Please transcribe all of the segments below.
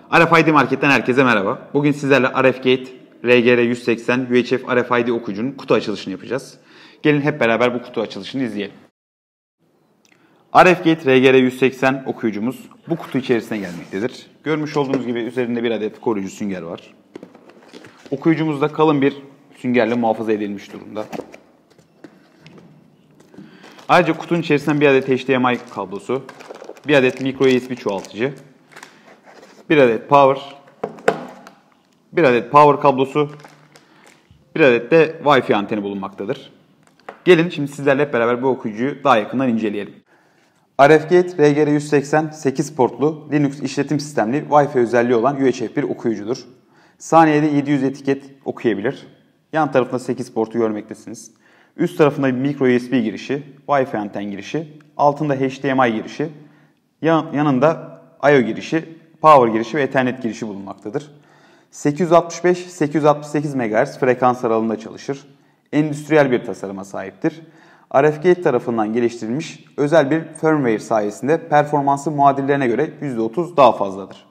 RFID Market'ten herkese merhaba. Bugün sizlerle RFGate RGR180 UHF RFID okuyucunun kutu açılışını yapacağız. Gelin hep beraber bu kutu açılışını izleyelim. RFGate RGR180 okuyucumuz bu kutu içerisine gelmektedir. Görmüş olduğunuz gibi üzerinde bir adet koruyucu sünger var. Okuyucumuz da kalın bir süngerle muhafaza edilmiş durumda. Ayrıca kutunun içerisinden bir adet HDMI kablosu, bir adet micro USB çoğaltıcı, bir adet power kablosu, bir adet de Wi-Fi anteni bulunmaktadır. Gelin şimdi sizlerle hep beraber bu okuyucuyu daha yakından inceleyelim. RFGate RGR180 8 portlu Linux işletim sistemli Wi-Fi özelliği olan UHF bir okuyucudur. Saniyede 700 etiket okuyabilir. Yan tarafında 8 portu görmektesiniz. Üst tarafında bir micro USB girişi, Wi-Fi anten girişi, altında HDMI girişi, yanında I/O girişi, power girişi ve Ethernet girişi bulunmaktadır. 865-868 MHz frekans aralığında çalışır. Endüstriyel bir tasarıma sahiptir. RFGate tarafından geliştirilmiş özel bir firmware sayesinde performansı muadillerine göre %30 daha fazladır.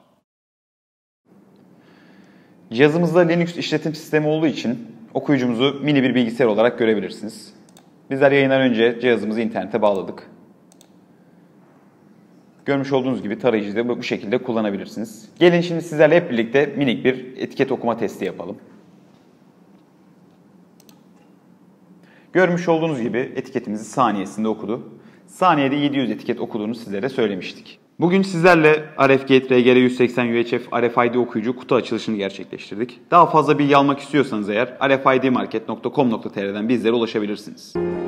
Cihazımızda Linux işletim sistemi olduğu için okuyucumuzu mini bir bilgisayar olarak görebilirsiniz. Bizler yayından önce cihazımızı internete bağladık. Görmüş olduğunuz gibi tarayıcıyı da bu şekilde kullanabilirsiniz. Gelin şimdi sizlerle hep birlikte minik bir etiket okuma testi yapalım. Görmüş olduğunuz gibi etiketimizi saniyesinde okudu. Saniyede 700 etiket okuduğunu sizlere söylemiştik. Bugün sizlerle RFGate RGR180 UHF RFID okuyucu kutu açılışını gerçekleştirdik. Daha fazla bilgi almak istiyorsanız eğer rfidmarket.com.tr'den bizlere ulaşabilirsiniz.